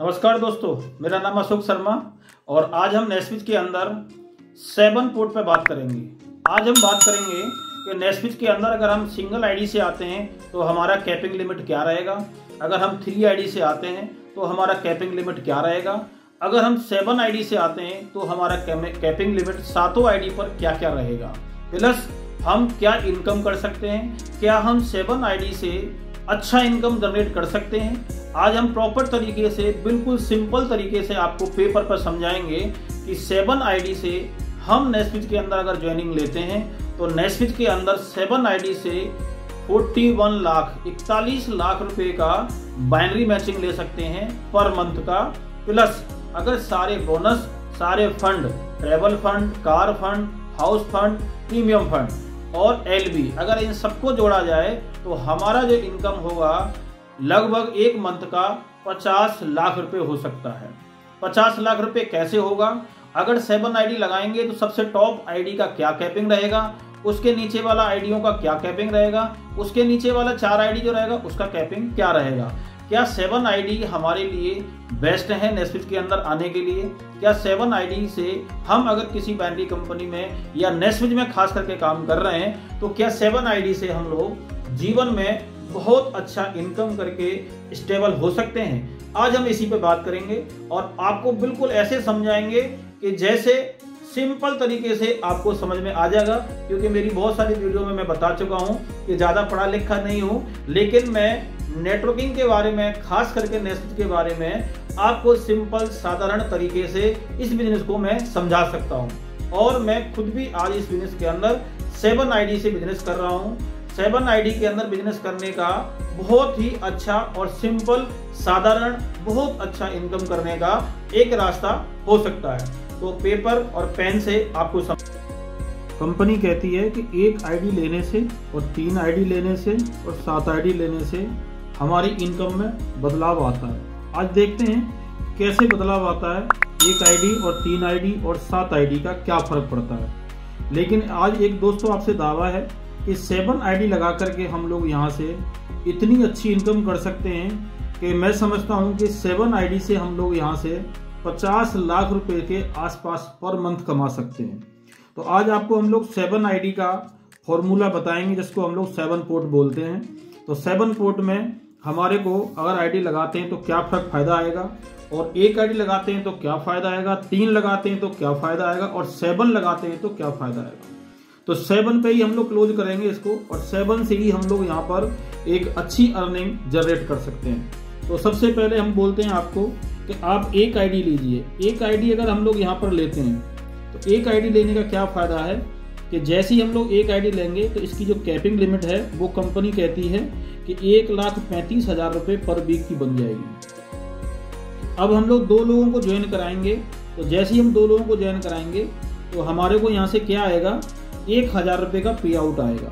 नमस्कार दोस्तों, मेरा नाम अशोक शर्मा और आज हम नेस्विच के अंदर 7 पोर्ट पे बात करेंगे। आज हम बात करेंगे कि नेस्विच के अंदर अगर हम सिंगल आईडी से आते हैं तो हमारा कैपिंग लिमिट क्या रहेगा, अगर हम 3 आईडी से आते हैं तो हमारा कैपिंग लिमिट क्या रहेगा, अगर हम 7 आईडी से आते हैं तो हमारा कैपिंग लिमिट 7 आईडी पर क्या क्या रहेगा, प्लस हम क्या इनकम कर सकते हैं, क्या हम 7 आईडी से अच्छा इनकम जनरेट कर सकते हैं। आज हम प्रॉपर तरीके से, बिल्कुल सिंपल तरीके से आपको पेपर पर समझाएंगे कि 7 आईडी से हम नेस्विच के अंदर अगर ज्वाइनिंग लेते हैं तो नेस्विच के अंदर 7 आईडी से 41 लाख रुपए का बाइनरी मैचिंग ले सकते हैं पर मंथ का। प्लस अगर सारे बोनस, सारे fund, travel fund, car fund, house fund, premium fund और एलबी, अगर इन सबको जोड़ा जाए तो हमारा जो इनकम होगा लगभग एक मंथ का 50 लाख रुपए हो सकता है। 50 लाख रुपए कैसे होगा? अगर 7 आईडी लगाएंगे तो सबसे टॉप आईडी का क्या कैपिंग रहेगा, उसके नीचे वाला आईडियों का क्या कैपिंग रहेगा, उसके नीचे वाला 4 आईडी जो रहेगा उसका कैपिंग क्या रहेगा। क्या 7 आईडी हमारे लिए बेस्ट है नेस्विच के अंदर आने के लिए? क्या 7 आईडी से हम अगर किसी बाइनरी कंपनी में या नेस्विच में खास करके काम कर रहे हैं तो क्या 7 आईडी से हम लोग जीवन में बहुत अच्छा इनकम करके स्टेबल हो सकते हैं? आज हम इसी पे बात करेंगे और आपको बिल्कुल ऐसे समझाएंगे कि जैसे सिंपल तरीके से आपको समझ में आ जाएगा, क्योंकि मेरी बहुत सारी वीडियो में मैं बता चुका हूं कि ज़्यादा पढ़ा लिखा नहीं हूं, लेकिन मैं नेटवर्किंग के बारे में, खास करके नेस्विच के बारे में आपको सिंपल साधारण तरीके से इस बिजनेस को मैं समझा सकता हूं। और मैं खुद भी आज इस बिजनेस के अंदर 7 आईडी से बिजनेस कर रहा हूं। 7 आईडी के अंदर बिजनेस करने का बहुत ही अच्छा और सिंपल, साधारण, बहुत अच्छा इनकम करने का एक रास्ता हो सकता है। तो पेपर और पेन से आपको कंपनी कहती है कि 1 आईडी लेने से और 3 आईडी लेने से और 7 आईडी लेने से हमारी इनकम में बदलाव आता है। आज देखते हैं कैसे बदलाव आता है। 1 आईडी और 3 आईडी और 7 आईडी का क्या फर्क पड़ता है। लेकिन आज एक दोस्तों आपसे दावा है कि 7 आईडी लगा करके हम लोग यहाँ से इतनी अच्छी इनकम कर सकते हैं कि मैं समझता हूँ कि 7 आईडी से हम लोग यहाँ से 50 लाख रुपए के आसपास पर मंथ कमा सकते हैं। तो आज आपको हम लोग 7 आईडी का फॉर्मूला बताएंगे, जिसको हम लोग 7 पोर्ट बोलते हैं। तो 7 पोर्ट में हमारे को अगर आईडी लगाते हैं तो क्या फायदा आएगा, और 1 आईडी लगाते हैं तो क्या फायदा आएगा, 3 लगाते हैं तो क्या फायदा आएगा, और 7 लगाते हैं तो क्या फायदा आएगा। तो 7 पे ही हम लोग क्लोज करेंगे इसको, और 7 से ही हम लोग यहाँ पर एक अच्छी अर्निंग जनरेट कर सकते हैं। तो सबसे पहले हम बोलते हैं आपको कि आप 1 आईडी लीजिए। 1 आईडी अगर हम लोग यहाँ पर लेते हैं तो 1 आईडी लेने का क्या फायदा है कि जैसे ही हम लोग 1 आईडी लेंगे तो इसकी जो कैपिंग लिमिट है वो कंपनी कहती है कि 1,35,000 रुपये पर वीक की बन जाएगी। अब हम लोग 2 लोगों को ज्वाइन कराएंगे, तो जैसे ही हम 2 लोगों को ज्वाइन कराएंगे तो हमारे को यहाँ से क्या आएगा, 1,000 रुपये का पे आउट आएगा।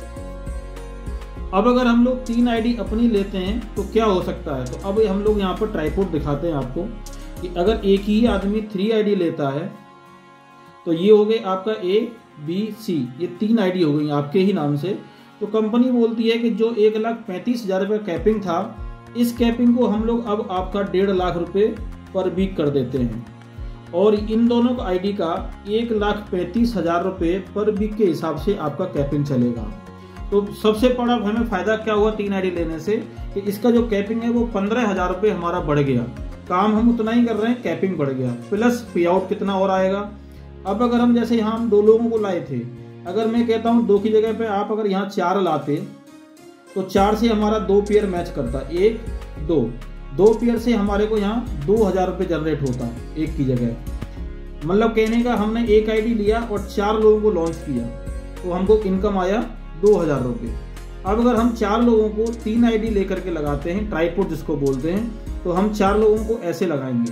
अब अगर हम लोग 3 आईडी अपनी लेते हैं तो क्या हो सकता है। तो अब हम लोग यहाँ पर ट्राइपोड दिखाते हैं आपको कि अगर एक ही आदमी 3 आईडी लेता है तो ये हो गए आपका A, B, C, ये 3 आईडी हो गई आपके ही नाम से। तो कंपनी बोलती है कि जो 1,35,000 रुपये कैपिंग था, इस कैपिंग को हम लोग अब आपका 1.5 लाख रुपये पर वीक कर देते हैं, और इन दोनों का आईडी का 1,35,000 रुपये पर वीक के हिसाब से आपका कैपिंग चलेगा। तो सबसे बड़ा हमें फायदा क्या हुआ 3 आईडी लेने से कि इसका जो कैपिंग है वो 15,000 रुपये हमारा बढ़ गया। काम हम उतना ही कर रहे हैं, कैपिंग बढ़ गया, प्लस पे आउट कितना और आएगा। अब अगर हम जैसे यहाँ हम 2 लोगों को लाए थे, अगर मैं कहता हूँ 2 की जगह पे आप अगर यहाँ 4 लाते तो 4 से हमारा 2 पेयर मैच करता, 1, 2 पेयर से हमारे को यहाँ 2,000 रुपये जनरेट होता 1 की जगह। मतलब कहने का हमने 1 आईडी लिया और 4 लोगों को लॉन्च किया तो हमको इनकम आया 2,000 रुपये। अब अगर हम 4 लोगों को 3 आईडी लेकर के लगाते हैं, ट्राइपोड जिसको बोलते हैं, तो हम 4 लोगों को ऐसे लगाएंगे।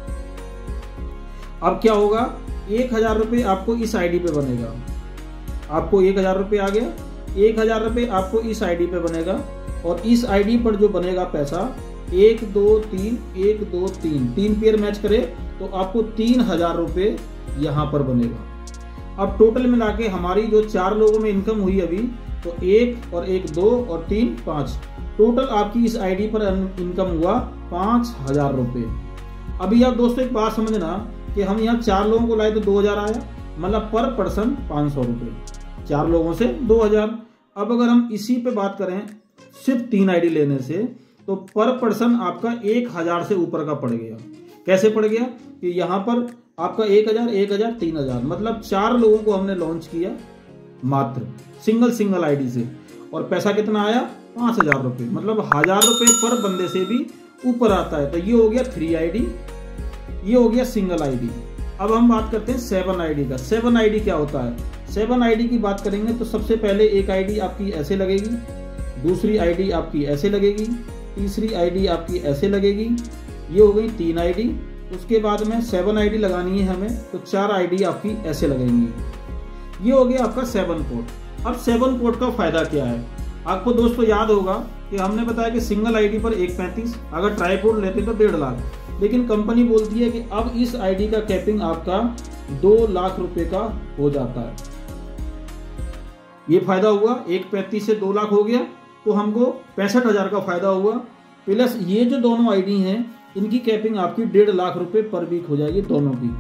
अब क्या होगा, 1,000 रुपये आपको इस आईडी पे बनेगा। आपको 1,000 रुपये आ गया, 1,000 रुपये आपको इस आईडी पे बनेगा, और इस आईडी पर जो बनेगा पैसा 1, 2, 3, 1, 2, 3 पेयर मैच करे तो आपको 3,000 रुपये यहाँ पर बनेगा। अब टोटल मिला के हमारी जो 4 लोगों में इनकम हुई अभी, तो 1 और 1 2 और 3 5, टोटल आपकी इस आईडी पर इनकम हुआ 5,000 रुपये। अभी आप दोस्तों एक बात समझना कि हम यहाँ 4 लोगों को लाए तो 2,000 आया, मतलब पर पर्सन 500 रुपये, 4 लोगों से 2,000। अब अगर हम इसी पे बात करें सिर्फ 3 आईडी लेने से, तो पर पर्सन आपका 1,000 से ऊपर का पड़ गया। कैसे पड़ गया कि यहाँ पर आपका 1,000, 1,000, 3,000, मतलब 4 लोगों को हमने लॉन्च किया मात्र सिंगल आईडी से, और पैसा कितना आया 5,000 रुपये, मतलब 1,000 रुपये पर बंदे से भी ऊपर आता है। तो ये हो गया 3 आईडी, ये हो गया सिंगल आईडी। अब हम बात करते हैं 7 आईडी का। 7 आईडी क्या होता है? 7 आईडी की बात करेंगे तो सबसे पहले एक आईडी आपकी ऐसे लगेगी, दूसरी आईडी आपकी ऐसे लगेगी, तीसरी आईडी आपकी ऐसे लगेगी, ये हो गई 3 आईडी। उसके बाद में 7 आईडी लगानी है हमें, तो 4 आईडी आपकी ऐसे लगेंगी। ये हो गया आपका 7 पोर्ट। अब 7 पोर्ट का फायदा क्या है? आपको दोस्तों याद होगा कि हमने बताया कि सिंगल आईडी पर 1.35, अगर ट्राईपोर्ट लेते तो 1.5 लाख, लेकिन कंपनी बोलती है कि अब इस आईडी का कैपिंग आपका 2 लाख रुपए का हो जाता है। ये फायदा हुआ, 1.35 से 2 लाख हो गया, तो हमको 65,000 का फायदा हुआ। प्लस ये जो दोनों आईडी हैं इनकी कैपिंग आपकी 1.5 लाख रुपए पर वीक हो जाएगी दोनों की।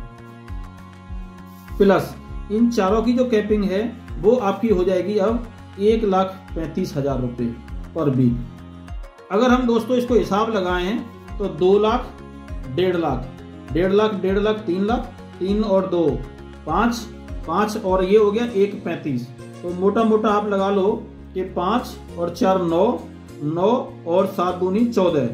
प्लस इन चारों की जो कैपिंग है वो आपकी हो जाएगी अब 1,35,000 रुपये पर वीक। अगर हम दोस्तों इसको हिसाब लगाए हैं तो 2 लाख, 1.5 लाख, 1.5 लाख, 1.5 लाख, 3 लाख, 3 और 2 5, 5 और ये हो गया 1.35। तो मोटा मोटा आप लगा लो कि 5 और 4 9, 9 और 7 दूनी 14,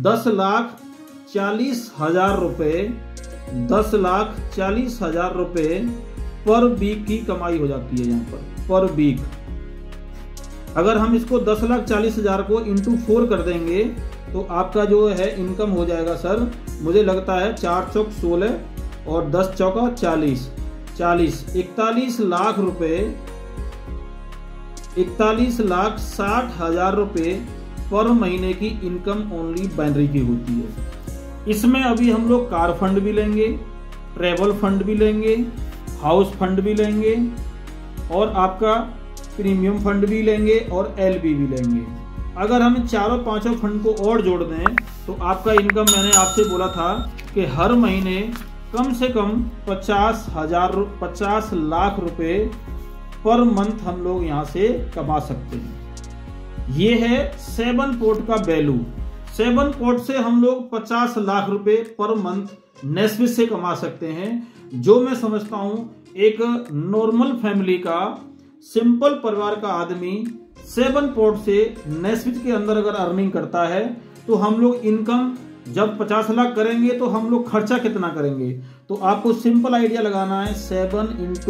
10,40,000 रुपये, 10,40,000 रुपये पर वीक की कमाई हो जाती है यहाँ पर वीक। अगर हम इसको 10,40,000 को इंटू 4 कर देंगे तो आपका जो है इनकम हो जाएगा सर, मुझे लगता है 4 चौक 16 और 10 चौका 40, 41 लाख रुपए, 41,60,000 रुपये पर महीने की इनकम ओनली बाइनरी की होती है। इसमें अभी हम लोग कार फंड भी लेंगे, ट्रेवल फंड भी लेंगे, हाउस फंड भी लेंगे, और आपका प्रीमियम फंड भी लेंगे और एलबी भी लेंगे। अगर हम चारों पांचों फंड को और जोड़ दें तो आपका इनकम, मैंने आपसे बोला था कि हर महीने कम से कम 50 लाख रुपए पर मंथ हम लोग यहाँ से कमा सकते हैं। ये है 7 पोर्ट का वैल्यू। 7 पोर्ट से हम लोग 50 लाख रुपए पर मंथ नेस्विथ से कमा सकते हैं, जो मैं समझता हूं एक नॉर्मल फैमिली का, सिंपल परिवार का आदमी 7 पोर्ट से नेस्विथ के अंदर अगर अर्निंग करता है तो हम लोग इनकम जब 50 लाख करेंगे तो हम लोग खर्चा कितना करेंगे। तो आपको सिंपल आइडिया लगाना है, 7 इंटू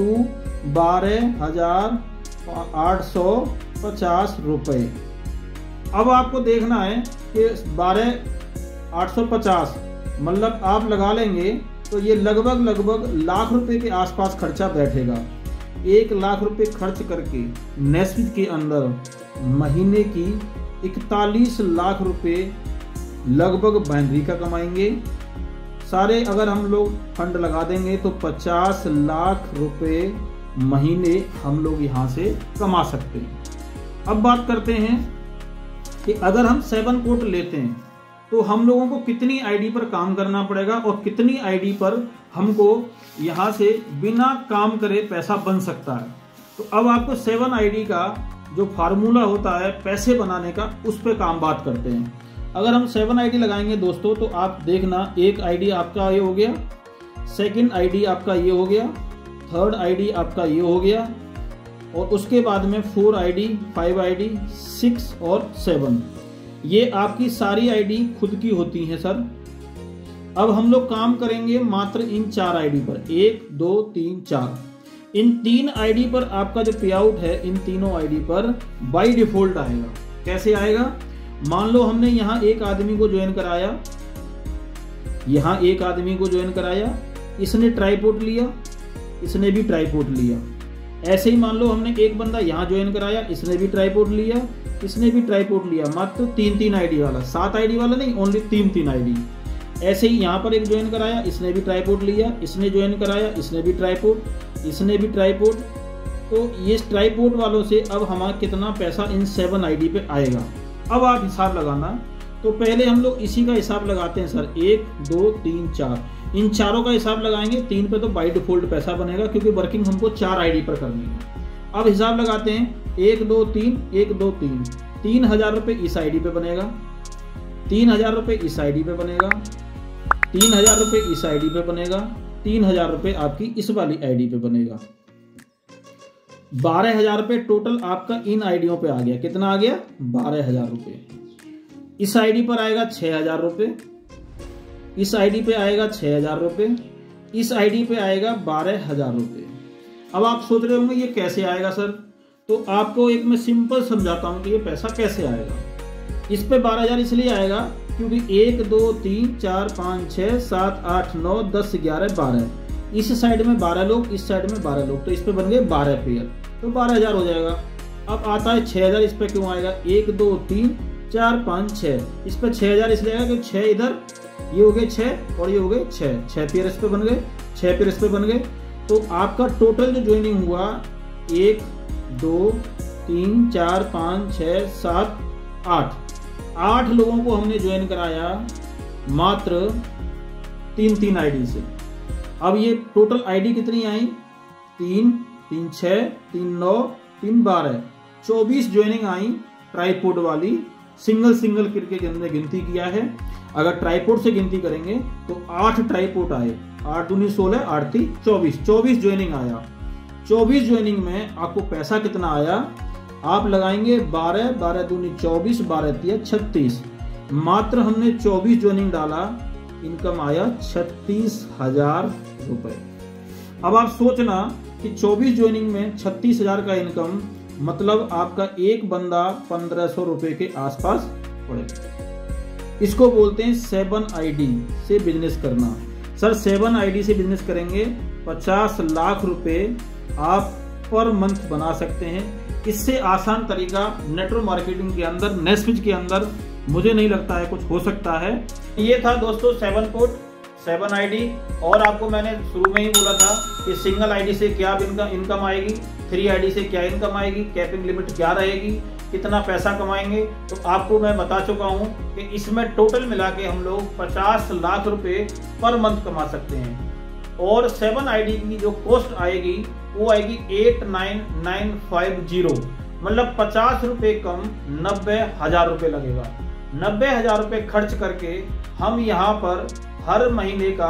12,850 रुपये। अब आपको देखना है कि 12,850 मतलब आप लगा लेंगे तो ये लगभग लाख रुपए के आसपास खर्चा बैठेगा। 1 लाख रुपए खर्च करके नेस्विथ के अंदर महीने की 41 लाख रुपए लगभग बाइनरी का कमाएंगे। सारे अगर हम लोग फंड लगा देंगे तो 50 लाख रुपए महीने हम लोग यहाँ से कमा सकते हैं। अब बात करते हैं कि अगर हम 7 पोर्ट लेते हैं तो हम लोगों को कितनी आईडी पर काम करना पड़ेगा और कितनी आईडी पर हमको यहाँ से बिना काम करे पैसा बन सकता है। तो अब आपको 7 आईडी का जो फार्मूला होता है पैसे बनाने का, उस पर काम बात करते हैं। अगर हम 7 आईडी लगाएंगे दोस्तों तो आप देखना, एक आईडी आपका ये हो गया, सेकंड आईडी आपका ये हो गया, थर्ड आईडी आपका ये हो गया, और उसके बाद में 4 आईडी, 5 आईडी, 6 और 7। ये आपकी सारी आईडी खुद की होती हैं सर। अब हम लोग काम करेंगे मात्र इन 4 आईडी पर, 1 2 3 4। इन 3 आईडी पर आपका जो पे आउट है इन तीनों आईडी पर बाय डिफॉल्ट आएगा। कैसे आएगा? मान लो हमने यहाँ एक आदमी को ज्वाइन कराया, यहाँ एक आदमी को ज्वाइन कराया, इसने ट्राईपोर्ट लिया, इसने भी ट्राईपोर्ट लिया। ऐसे ही मान लो हमने एक बंदा यहाँ ज्वाइन कराया, इसने भी ट्राईपोर्ट लिया, इसने भी ट्राईपोर्ट लिया, मात्र 3 आईडी वाला, 7 आईडी वाला नहीं, ओनली 3 आईडी। ऐसे ही यहाँ पर एक ज्वाइन कराया, इसने भी ट्राईपोर्ट लिया, इसने ज्वाइन कराया, इसने भी ट्राईपोर्ट, इसने भी ट्राईपोर्ट। तो ये ट्राईपोर्ट वालों से अब हमारा कितना पैसा इन 7 आईडी पे आएगा, अब आप हिसाब लगाना, तो पहले हम लोग इसी का हिसाब लगाते हैं सर। 1 2 3 4, इन चारों का हिसाब लगाएंगे। 3 पे तो बाई डिफॉल्ट पैसा बनेगा क्योंकि वर्किंग हमको 4 आईडी पर करनी है। अब हिसाब लगाते हैं 1 2 3 1 2 3, 3000 रुपये इस आईडी पे बनेगा, 3000 रुपये इस आईडी पे बनेगा, 3000 रुपये इस आईडी पे बनेगा, 3000 रुपये आपकी इस वाली आईडी पे बनेगा। 12000 रुपये टोटल आपका इन आईडियों पे आ गया। कितना आ गया? 12000 रुपये। इस आईडी पर आएगा 6000 रुपये, इस आईडी पे आएगा 6000 रुपये, इस आईडी पे आएगा 12000 रुपये। अब आप सोच रहे होंगे ये कैसे आएगा सर, तो आपको एक मैं सिंपल समझाता हूँ कि ये पैसा कैसे आएगा। इस पे 12000 इसलिए आएगा क्योंकि 1 2 3 4 5 6 7 8 9 10 11 12, इस साइड में 12 लोग, इस साइड में 12 लोग, तो इस पे बन गए 12 पेयर, तो 12000 हो जाएगा। अब आता है 6000, इस पे क्यों आएगा? 1 2 3 4 5 6, इस पे 6000 इसलिए आएगा क्योंकि 6 इधर, ये हो गए 6 और ये हो गए 6 पेयर इस पे बन गए, 6 पेयर इस पे बन गए। तो आपका टोटल जो ज्वाइनिंग हुआ 1 2 3 4 5 6 7 8 लोगों को हमने ज्वाइन कराया मात्र 3 आईडी से। अब ये टोटल आईडी कितनी आई? 3 3 6 3 9 3 12, 24 ज्वाइनिंग आई ट्राईपोड वाली। सिंगल करके हमने गिनती किया है। अगर ट्राईपोड से गिनती करेंगे तो 8 ट्राईपोड आए, 8 दूनी 16, 8 3 24 ज्वाइनिंग आया। 24 ज्वाइनिंग में आपको पैसा कितना आया? आप लगाएंगे 12 दूनी 24, 12 3 36। मात्र हमने 24 ज्वाइनिंग डाला, इनकम आया 36,000 रुपए। अब आप सोचना कि 24 ज्वाइनिंग में 36,000 का इनकम, मतलब आपका एक बंदा 1500 रुपए के आसपास पड़ेगा। इसको बोलते हैं 7 आईडी से बिजनेस करना। सर 7 आईडी से बिजनेस करेंगे 50 लाख रुपए आप पर मंथ बना सकते हैं। इससे आसान तरीका नेटवर्क मार्केटिंग के अंदर, नेस्विच के अंदर मुझे नहीं लगता है कुछ हो सकता है। ये था दोस्तों 7 कोड, 7 आईडी। और आपको मैंने शुरू में ही बोला था कि सिंगल आईडी से क्या इनकम आएगी, 3 आईडी से क्या इनकम आएगी, कैपिंग लिमिट क्या रहेगी, कितना पैसा कमाएंगे। तो आपको मैं बता चुका हूं कि इसमें टोटल मिला के हम लोग 50 लाख रुपए पर मंथ कमा सकते हैं। और 7 आईडी की जो कॉस्ट आएगी वो आएगी 89,950, मतलब 50 रुपए कम 90,000 रुपए लगेगा। 90,000 रुपए खर्च करके हम यहाँ पर हर महीने का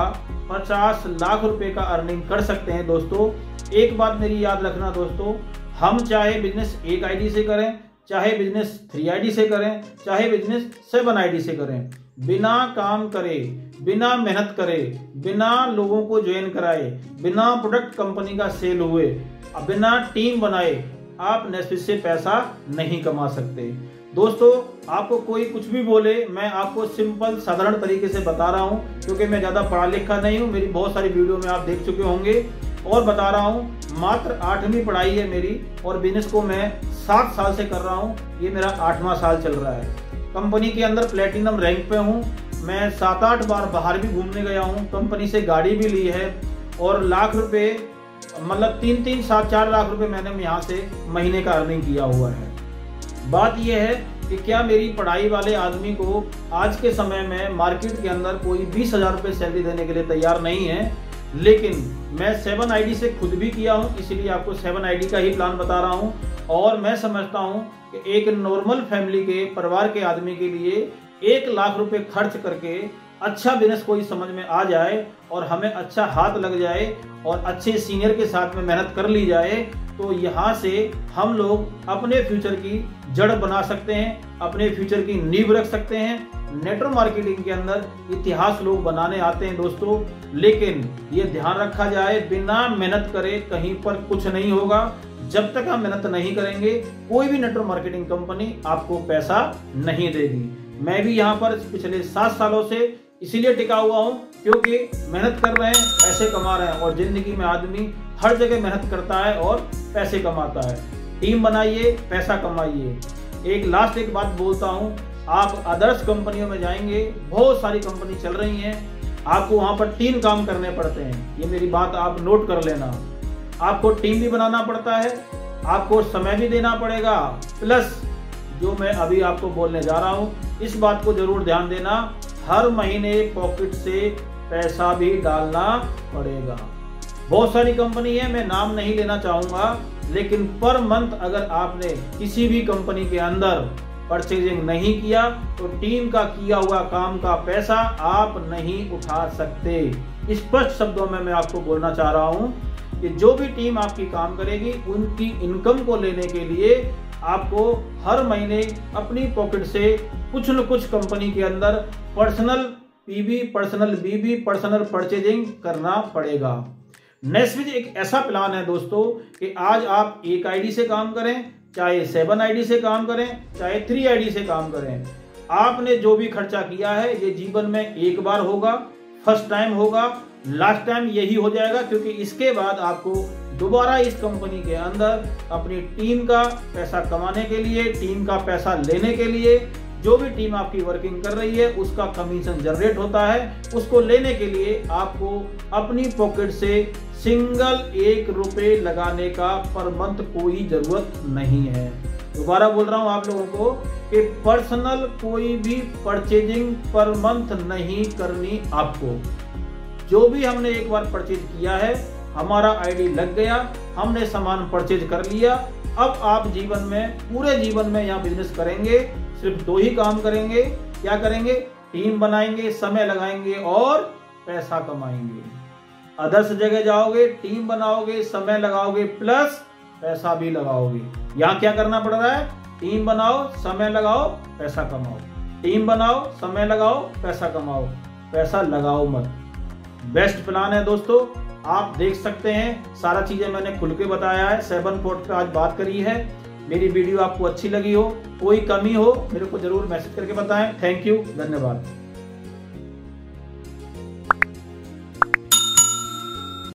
50 लाख रुपए का अर्निंग कर सकते हैं। दोस्तों एक बात मेरी याद रखना दोस्तों, हम चाहे बिजनेस 1 आईडी से करें, चाहे बिजनेस 3 आईडी से करें, चाहे बिजनेस 7 आईडी से करें, बिना काम करे, बिना मेहनत करे, बिना लोगों को ज्वाइन कराए, बिना प्रोडक्ट कंपनी का सेल हुए, बिना टीम बनाए आप नेस्विच से पैसा नहीं कमा सकते। दोस्तों आपको कोई कुछ भी बोले, मैं आपको सिंपल साधारण तरीके से बता रहा हूं, क्योंकि मैं ज्यादा पढ़ा लिखा नहीं हूं। मेरी बहुत सारी वीडियो में आप देख चुके होंगे। और बता रहा हूं मात्र 8वीं पढ़ाई है मेरी, और बिजनेस को मैं 7 साल से कर रहा हूं। ये मेरा 8वां साल चल रहा है। कंपनी के अंदर प्लेटिनम रैंक पे हूं। मैं 7-8 बार बाहर भी घूमने गया हूं, कंपनी से गाड़ी भी ली है, और लाख रुपए, मतलब 3-3 7 4 लाख रुपए मैंने यहाँ से महीने का अर्निंग किया हुआ है। बात यह है कि क्या मेरी पढ़ाई वाले आदमी को आज के समय में मार्केट के अंदर कोई 20,000 रुपये सैलरी देने के लिए तैयार नहीं है। लेकिन मैं 7 आईडी से खुद भी किया हूं, इसीलिए आपको 7 आईडी का ही प्लान बता रहा हूं। और मैं समझता हूं कि एक नॉर्मल फैमिली के, परिवार के आदमी के लिए 1 लाख रुपए खर्च करके अच्छा बिजनेस कोई समझ में आ जाए और हमें अच्छा हाथ लग जाए और अच्छे सीनियर के साथ में मेहनत कर ली जाए, तो यहाँ से हम लोग अपने फ्यूचर की जड़ बना सकते हैं, अपने फ्यूचर की नींव रख सकते हैं। नेटवर्क मार्केटिंग के अंदर इतिहास लोग बनाने आते हैं दोस्तों, लेकिन ये ध्यान रखा जाए, बिना मेहनत करे कहीं पर कुछ नहीं होगा। जब तक हम मेहनत नहीं करेंगे कोई भी नेटवर्क मार्केटिंग कंपनी आपको पैसा नहीं देगी। मैं भी यहाँ पर पिछले 7 सालों से इसीलिए टिका हुआ हूँ क्योंकि मेहनत कर रहे हैं, पैसे कमा रहे हैं। और जिंदगी में आदमी हर जगह मेहनत करता है और पैसे कमाता है। टीम बनाइए, पैसा कमाइए। एक बात बोलता हूँ, आप आदर्श कंपनियों में जाएंगे, बहुत सारी कंपनी चल रही हैं, आपको वहाँ पर 3 काम करने पड़ते हैं। ये मेरी बात आप नोट कर लेना। आपको टीम भी बनाना पड़ता है, आपको समय भी देना पड़ेगा, प्लस जो मैं अभी आपको बोलने जा रहा हूँ, इस बात को जरूर ध्यान देना, हर महीने पॉकेट से पैसा भी डालना पड़ेगा। बहुत सारी कंपनी है, मैं नाम नहीं लेना चाहूंगा, लेकिन पर मंथ अगर आपने किसी भी कंपनी के अंदर परचेजिंग नहीं किया तो टीम का किया हुआ काम का पैसा आप नहीं उठा सकते। स्पष्ट शब्दों में मैं आपको बोलना चाह रहा हूं कि जो भी टीम आपकी काम करेगी उनकी इनकम को लेने के लिए आपको हर महीने अपनी पॉकेट से कुछ न कुछ कंपनी के अंदर personal PB, personal BB, personal purchasing करना पड़ेगा। नेस्विच एक ऐसा प्लान है दोस्तों कि आज आप एक आईडी से काम करें, चाहे 7 आईडी से काम करें, चाहे 3 आईडी से काम करें, आपने जो भी खर्चा किया है ये जीवन में एक बार होगा, फर्स्ट टाइम होगा, लास्ट टाइम यही हो जाएगा, क्योंकि इसके बाद आपको दोबारा इस कंपनी के अंदर अपनी टीम का पैसा कमाने के लिए, टीम का पैसा लेने के लिए, जो भी टीम आपकी वर्किंग कर रही है उसका कमीशन जनरेट होता है, उसको लेने के लिए आपको अपनी पॉकेट से सिंगल 1 रुपए लगाने का पर मंथ कोई जरूरत नहीं है। दोबारा बोल रहा हूं आप लोगों को कि पर्सनल कोई भी परचेजिंग पर मंथ नहीं करनी आपको। जो भी हमने एक बार परचेज किया है, हमारा आईडी लग गया, हमने सामान परचेज कर लिया, अब आप जीवन में, पूरे जीवन में यहाँ बिजनेस करेंगे, सिर्फ 2 ही काम करेंगे। क्या करेंगे? टीम बनाएंगे, समय लगाएंगे और पैसा कमाएंगे। अदर्स जगह जाओगे, टीम बनाओगे, समय लगाओगे, प्लस पैसा भी लगाओगे। यहाँ क्या करना पड़ रहा है? टीम बनाओ, समय लगाओ, पैसा कमाओ। टीम बनाओ, समय लगाओ, पैसा कमाओ, पैसा लगाओ मत। बेस्ट प्लान है दोस्तों, आप देख सकते हैं, सारा चीजें मैंने खुल के बताया है, 7 पोर्ट पे आज बात करी है। मेरी वीडियो आपको अच्छी लगी हो, कोई कमी हो, मेरे को जरूर मैसेज करके बताएं। थैंक यू, धन्यवाद।